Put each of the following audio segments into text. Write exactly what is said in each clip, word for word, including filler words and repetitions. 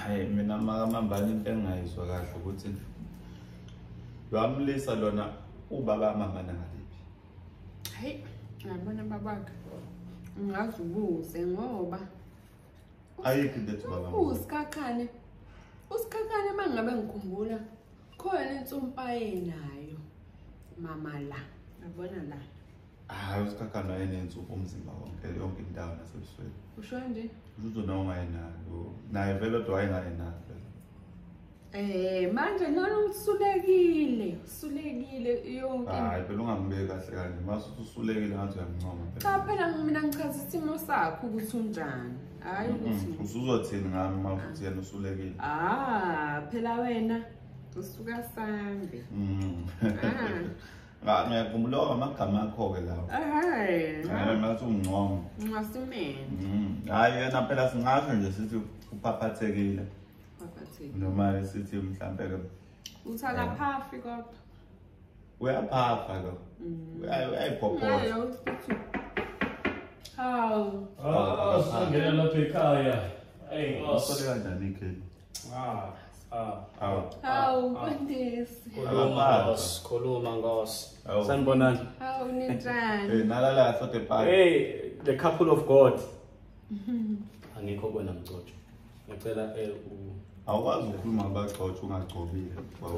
Hey, mina makamambani into engayizwa kahle ukuthi wamlisa lona ubaba amambana ngaliphi. Hey, ngiyabona babakhe. Ngazubuze ngoba ayikho into baba. Usikhakhane. Usikhakhane mangabe ngikhumbula khona insumpa yenayo. Mama la. Ngiyabona la. Ah, usikhakhane wayenensupho umzimba wonke yonke indawo nasebusweni. Usho nje? Uzo noma yenalo. Naye vele odwa wayengayenalo. Eh, manje ngalo usulekile, usulekile yonke. Hayi, phela ungambeki kahle kanje. Mase usulekile ngathi uyancoma phela. Cha phela mina ngichaza isimo sakho ukuthi unjani. Hayi ukuthi usuzothini ngami mafuthi yena usulekile. Ah, phela wena usuka sambe. Mhm. Ah. Ngiyakhumbula amagama akho ke lawo. Hayi. Hayi mase ungcomo. Ngasimene. Mhm. Hayi yena phela singasho nje sithi uphaphathekile. Phaphathekile. Noma sithi mhlambe ke uthaka phafi kodwa. Uyaphafa lo. Uyayiphophoza. Hayi usithi. Haw. Ah, sangena lapha ekhaya. Hey, Usole kanjani ikheli? Ah. Ah. Aw. Haw, uMfundisi. Khuluma ngos, khuluma ngos. Sanibonani. Haw ninjani? Eh nalala sote pha. Hey, the couple of God. Angikho kwena mcotsho. Ngicela eh awukwazi ukukhuluma abagcotsho ungagcobile.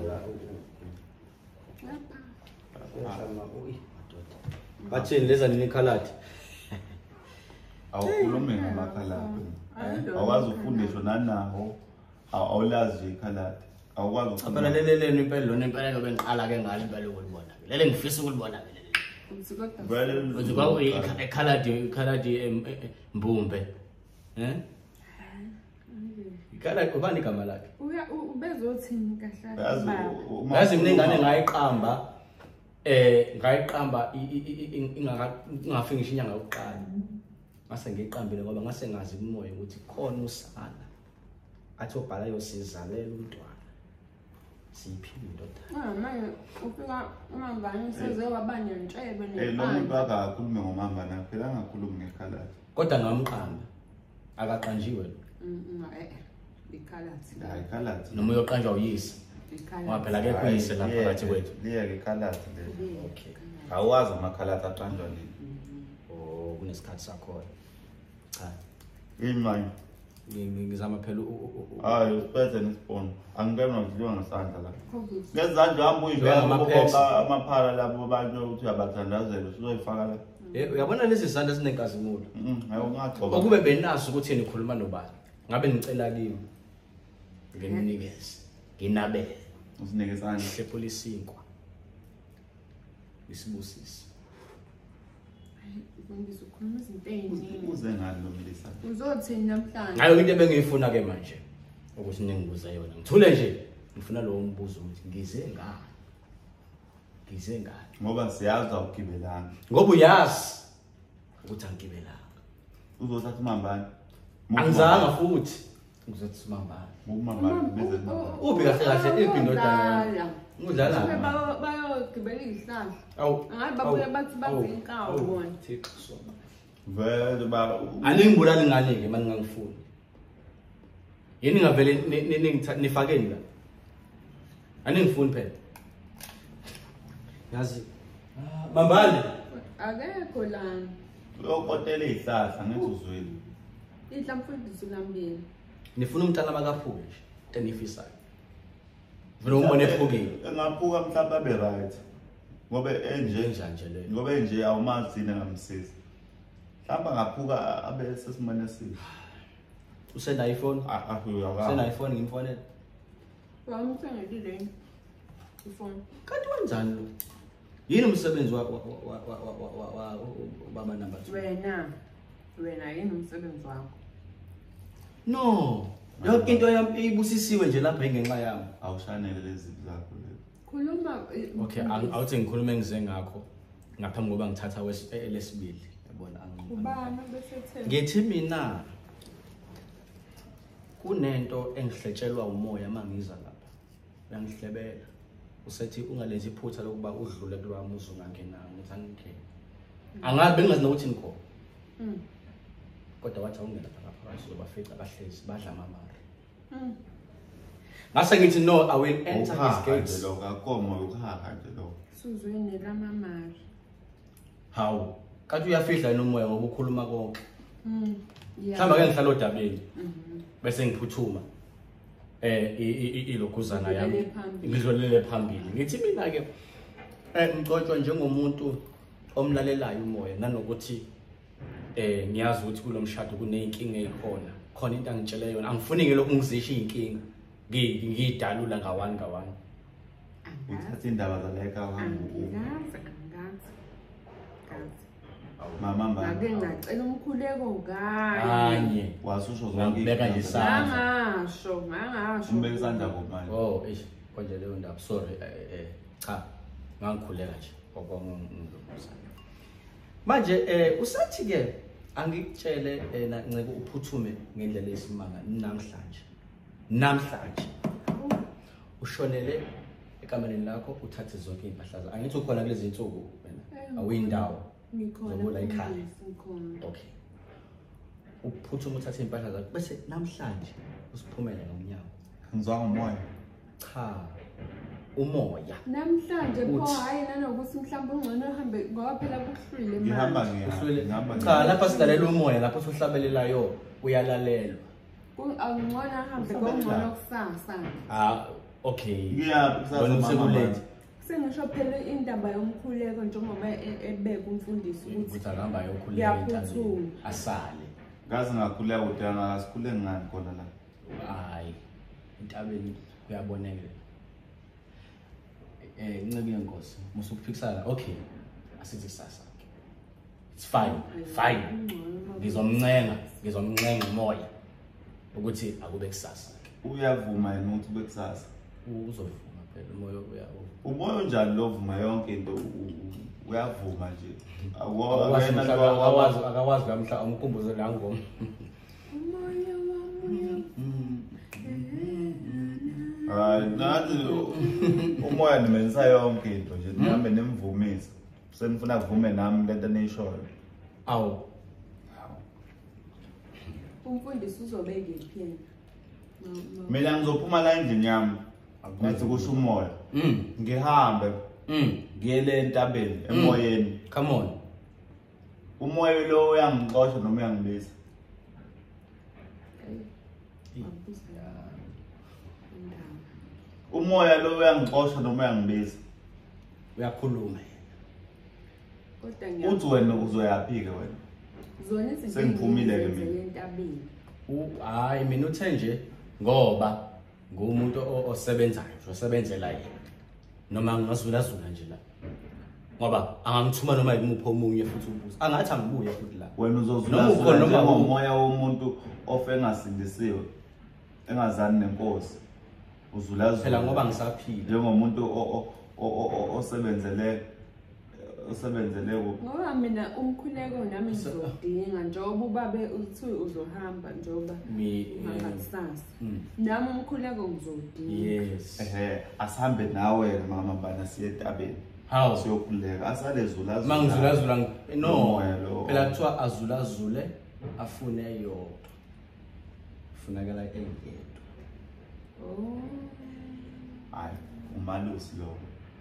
Bathini leza nini khalati? Awukhulume ngamakhalati. Awukwazi ukufundiswa nanawo. Awulazi ikhalati. Awukwazi Phela leleleni impela lona impela ngobe ngiqala ke ngalo impela ukulibona. Lele ngifisa ukulibona vele. vele Uthi kwaku ikhaladi ikhaladi mbumbe. Eh? Ikhaladi ubani igama lakhe? Uya ubezothini kahle baba? Yazi mina ingane ngayiqamba eh ngayiqamba ingafiki ngisho inyanga yokuqala. Ngase ngiyiqambile ngoba ngase ngazi umoya ukuthi khona usana. Athi obhala yosizalela umntwana. Siphile indoda. Ah manje ufika umambani seze wabanya ntshebe ne. Eh lo muntu akakhulume ngomambana phela angakhulumi ngekhalati. Kodwa ngamqamba. Akaqanjiwe lo. Mhm eh ikhalati. Hayi ikhalati. Noma uyoqanjwa uyise. Ngoba phela ke kuyise lapha phakathi kwethu. Liya ikhalati le. Okay. Awazi amakhalati aqanjwa nini? Oh kunesikhathi sakho. Cha. Imani. Ngizama phela hayi usiphethe nesiphono angibona ngidliwa ngesandla la ngezandla hamba uyivela ngoba amaphala labo abantu uthi abathandazela uzoyifaka la uyabona lezi sandla sinenkazimulo mhm hayi ungaxoba okube benazi ukuthi yena ukhuluma nobani ngabe ngicela kimi ngimnikeze nginabele usinike isandla sepolisi inkwa isibusisi Ufundisa ukukhuluma izinto eziningi. Uze ngani lo mlisa? Uzothini namhlanje? Ngayo into ebengiyifuna ke manje ukuthi ningibuza yona. Ngithule nje ngifuna lo mbuzo ukuthi ngize ngani. Ngize ngani? Ngoba siyazi awugibelanga. Ngoba uyazi ukuthi angigibelanga. Uzothatha umambani? Angizanga futhi ngizothi umambani. Umambani beze umambani. Uphi kahle kahle ipindoda. Ngudlala. Bayogibela izihlahla. Awu. Ngabe babuye bathi bazinkawo bona. Thixo sona. Vele ba aningibulali ngane ke manje ngangifuni. Yini ngavele nifakeni la. Aningifuni phela. Yazi. Bambani. Akekho lana. Lokotela izihlahla ngithi uzwile. Idla Mfundisi ulambile. Nifuna umntana bakaphule nje. Enifisayo. Vele umbone ephukile. Engaphuka mhlawumbe abe right. Ngoba enje njanje le. Ngoba enje awumazini ngamsisi. Mhlawumbe ngaphuka abe sesimane esihle. Usenda iPhone? Ah ah uyaka. Usenda iPhone ngimfonela. Wamthengele le. iPhone. Kanti wenzani lo? Yini umsebenzi wa wa baba number two? Wena. Wena yini umsebenzi wakho? No. Yonke into yami ibusisiwe nje lapha ingenxa yami. Awushanele lezi zakho le. Khuluma. Okay, awuthi ngikhulume ngize ngakho ngaphambi kokuba ngithatha lesibili. Yabona ubani bese ngithi mina kunento engihletshelwa umoya mangiza lapha. Uyangihlebela. Usethi ungalethi iphutha lokuba udlule kulwami uzungangena ngithi angikhe. Angabe bengazi nokuthi ngikho. Mhm. Kodwa wathi awungena phakathi bafica bahlezi badla amamari. Ngase ngithi no, I will enter his gates. Lo kakomo ukhaha nje lo. Suzweni lamamari. Hawu, kathi uyafihla nomoya ngoba ukhuluma konke. Mm. Mhlamba ke ngihlala odabeni. Bese ngiphuthuma. Eh ilokuzana yami. Ngidlulele phambili. Ngithi mina ke eh ngicotshwa njengomuntu omlalelayo umoya nanokuthi eh ngiyazi ukuthi kulomshado kuneyinkinga ezikhona. Khona into angitshele yona. Angifuni ngelokhu ngizisha izinkinga. Ngidalula ngawani ngawani. Uthatha indaba zaleka uhambe. Angazi, angazi. Mama mba. Ake ngacela umkhuleko kanye. Kanye. Wasusho zonke. Ngibeka nje isandla. Ngasho, ngasho. Umbeka isandla kumanje. Oh, ish, konje leyo ndaba. Sorry, eh eh cha. Ngangikhuleka nje. Okwangizokuzana. Manje eh usathi ke angikutshele nceke uphuthume ngendlela esimanga namhlanje. Namhlanje. Ushonele ekameleni lakho uthathe zonke impahla zakho. Angithi ukhona kulezi insuku wena. Awuyindawo. Ngikhona la ekhaya. Ngikhona. Okay. Uphuthuma uthathe impahla zakho bese namhlanje usiphumele ngomnyango. Ngizwa umoya. Cha. Umoya. Namhlanje pho hayi nanokuthi mhlawumbe ungcono uhambe ngoba phela kuhlwile manje. Ngihamba ngihamba. Cha, lapha silalela umoya lapho uhlabelela uyalalelwa. Angcono ahambe ngongcono kusasa. Ah, okay. Ngiyaphi kusasa mama? Sekulate. Sengisho phela indaba yomkhuleko njengoba ebeka umfundisi ukuthi akahamba yokhuleka Ngiyaphuthuma. asale. Ngazi ngakhuleka udanga ngasikhule ngani khona la. Hayi. Intabeni kuyaboneka. Eh nceke yenkosi musukuphikisana. Okay. Asithi kusasa. It's fine. Fine. Ngizomncenga, ngizomncenga umoya ukuthi akube kusasa. Uyavuma yena ukuthi kube kusasa. Uzovuma phela umoya uyawo. Umoya unjani lovuma yonke into uyavuma nje. Akwazi akawazi akawazi lamhla umkhumbuzo la ngoma. Umoya wamoya. Hayi nathi umoya nimenza yonke into nje nihambe nimvumisa. Senifuna kuvume nami lento neyishoyo. Awu. Umfundisi uzobeke iphini. Mina ngizophuma la endlini yami. Ngathi kusho umoya. Mm. Ngihambe. Mm. Ngiyele entabeni emoyeni. Come on. Umoya lo uyangixosha noma uyangibisa. Umoya lo uyangixosha noma uyangibisa. Uyakhuluma. Kodwa ngiya. Uthi wena uzoyaphike wena. Zona izinto Sengiphumile ke mina. entabeni. Hayi mina uthe nje ngoba ngumuntu osebenzayo, osebenzela yena. Noma ngingazula zula nje la. Ngoba angangithuma noma yimuphi omunye futhi ubuza. Angathi angibuye futhi la. Wena uzozula noma umoya womuntu ofe engasindisiwe. Engazani nenkosi. Uzula zula. Phela ngoba ngisaphila. Njengomuntu osebenzele osebenzele Ngoba mina umkhuleko nami ngizodinga njengoba ubabe uthi uzohamba njengoba uhamba kusasa. Nami umkhuleko ngizodinga. Yes. Ehe, asihambe nawe mama bana siye etabeni. How siyokhuleka asale zula zula. Mangizula zula no. Phela kuthiwa azula zule afune yodwa. Funakala eyedwa. Oh. Hayi, umalusi lo.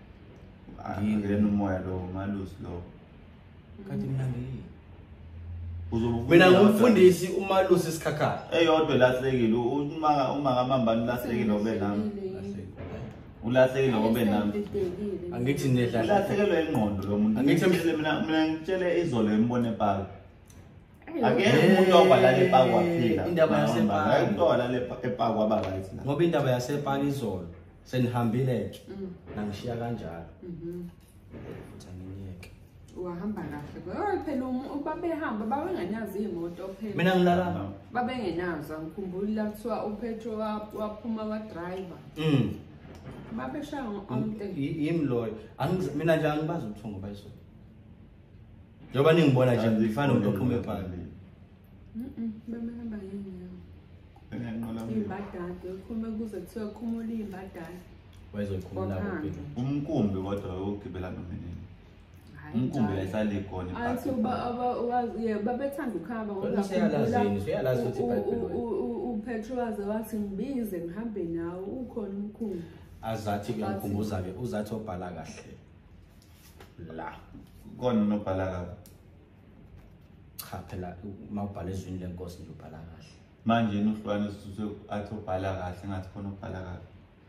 Ngiyena umoya lo, umalusi lo. Kanti mina ngiyi. Uzobuka. Mina ngumfundisi umalusi isikhakhala. Eyodwa lahlekile, uma uma ngamambani lahlekile obe nami. Ulahlekile ngobe nami. Angithi nedla Ulahlekelwe ingqondo lo muntu. Angithi mina mina ngitshele izolo embone paka. Akekho umuntu okwalala ePaku waphila. Indaba yasePaku. Hayi umuntu okwalala ePaku waba right la. Ngoba indaba yasePaku izolo senihambile ke. Nangishiya kanjalo. Mhm. Futhi angiyeke. Wahamba kahle. Ngoba phela ubabehamba babengenazo imoto phela. Mina ngilala. Babengenazo ngikhumbula kuthiwa uPetro waphuma wa driver. Mm. Babeshaya onke. Yimi loyo. Angiz mina nje angibazi ubuthongo bayisho. Njoba ningibona nje ngifana umuntu ophuma ePaku. Mhm. Bemehamba yini? Enqola mimi. Imbadade ukhume kuze kuthiwa khumula imbadade. Wayezokhumula lapho. Umkhumbi kodwa ukugibela nomini. Umkhumbi yahlala ikhona ePaku. Ayisuba abawazi yebo babethanda ukuhamba ngoba uyalazi uyalazi ukuthi iBhayibheli umphethu waze wathi ngibize ngihambe nawe ukhona umkhulu. Azathi kuyamkhumbuza ke uzathi obhala kahle. La. Kona nobhala kahle. Cha phela mawubhala ezwini lenkosi nje ubhala kahle. Manje uhlukane sisuse athi ubhala kahle ngathi khona ubhala kahle.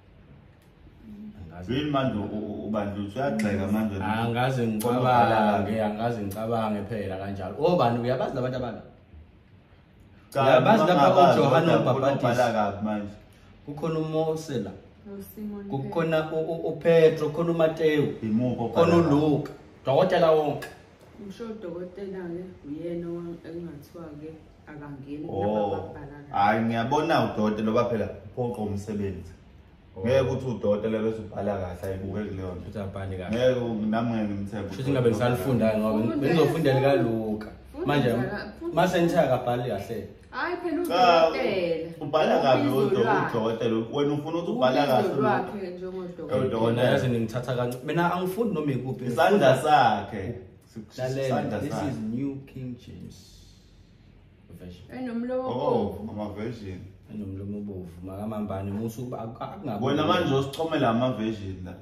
Yini manje ubandlu uyagxeka manje. Angaze ngicabange, angaze ngicabange phela kanjalo. Obani uyabazi labantu abana? Uyabazi lapha uJohana uBaptist manje. Kukhona uMose la. Kukhona uPetro, kukhona uMateyu, kukhona uLuka. Dokotela wonke. Ngisho udokotela ke uyena engathiwa ke akangeni nababhala. Hayi ngiyabona udokotela loba phela uphoqa umsebenzi. Ngeke uthi udokotela bese ubhala kahle ayibuke kuleyo nto. Uthi abhali kahle. Ngeke nami ngeke ngimthembe. Futhi ngabe ngisalifunda ngoba bengizofundela kaLuka. Manje mase ngithi akabhali kahle. Hayi phela udokotela. Ubhala kabi udokotela. Wena ufuna ukuthi ubhala kahle lokho njengodokotela. Udokotela yazi ngithatha kancane. Mina angifundi noma ikuphi. Isandla sakhe. This is New King James version. Enomlomo oh, ama version. Enomlomo obovu. Makamambani musu akungabe. Wena manje usichomela ama version la.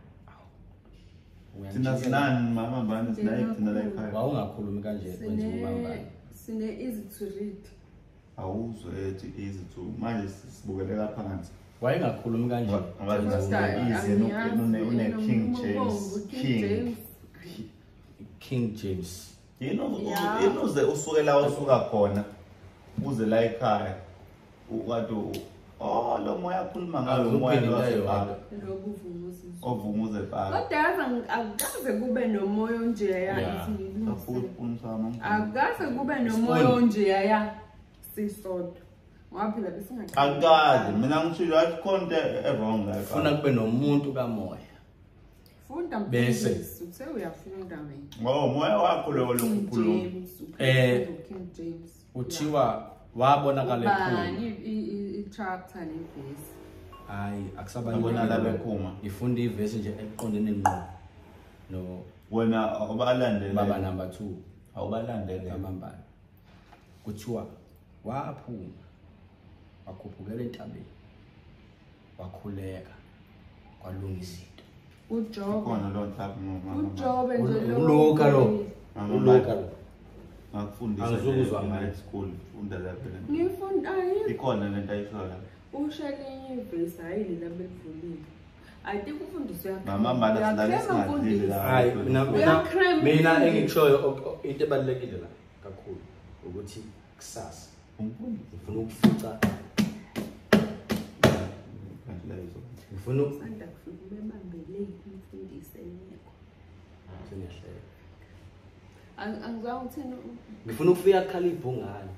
Thina sinani mama mbani sinayi thina la ekhaya. Wawungakhulumi kanje kwenza umambani. Sine easy to read. Awuzwe ethi easy to manje sibukele lapha phansi. Wayengakhulumi kanje. Easy une King James. King King James. Yini uze usuke la usuka khona uze la ekhaya ukade oh lo moya khuluma ngayo moya lo wasebhala lokuvumuza ovumuza ebhala kodwa yazi akukaze kube nomoya nje yazi akukaze kube nomoya nje ya sisodwa ngaphela besingathi akukaze mina ngishilo athi konke e-wrong la ufuna kube nomuntu kamoya funda bese uthe uyafunda wena ngoba moya wakho lo lokukhuluma eh King James uthiwa wabonakala ephuma i-chapter ne-verse hayi akusabona la bekhuma ifunda iverse nje eqondene ngqo no wena obalandele baba number two awubalandele amambala kuthiwa waphuma wakhuphukela entabeni wakhuleka kwalungisa uJob khona lo nhlaba mama uJob nje uLuka lo uLuka lo ngakufundisa angizukuzwa ngayo school funda lapha ngifunda ayi ikhona lento ayishola ushalenye iverse ayile labelivulile I think ufundiswa yakho mama mbala sidale singadlile la hayi mina mina engikushoyo into ebalekile la kakhulu ukuthi kusasa ngifuna ukufica ngifuna usanda kufika bebambele umfundisi enyeko sengiyahleka angizange uthini ngifuna ukufika khalipho ngani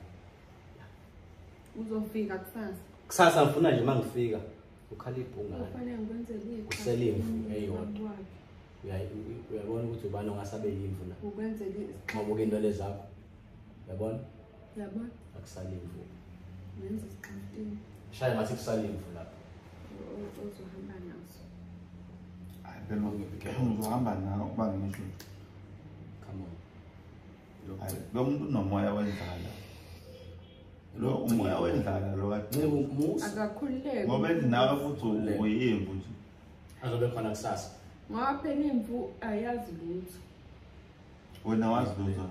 uzofika kusasa kusasa ngifuna nje mangifika ukhalipho ngani kufanele ngikwenzele uselimvu eyodwa uyabona ukuthi ubani ongasabe yimvu la ukwenzele ngoba into lezakho uyabona yabona akusalimvu nenza isiqintini shaya ngathi kusalimvu la ozohamba naso hayi phela ngizohamba nawe kuba ngisho come on lo muntu unomoya wendlala lo umoya wendlala lo kade musa akakhululeke ngoba ethi nawe futhi uyimvu nje azobe khona kusasa ngoba phela imvu ayazi lutho wena wazi lutho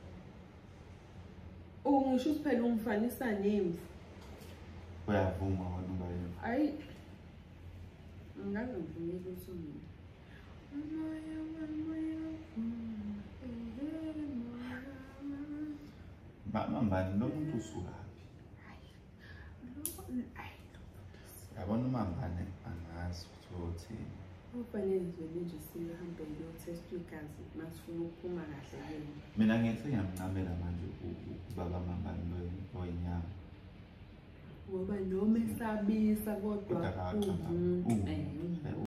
ungisho phela umfanisa nemvu uyavuma wena ungayo ayi ngaze ngivumile ukuthi mina umoya umoya mama mbani lo muntu usukaphi yabona umambane angazi ukuthi kufanele nje nje sihambe ngiyotest igazi masifuna ukuphuma kahle yena mina ngithi ngiyamncamela manje ubaba mambane lo oyinyama ngoba noma esabisa kodwa umuntu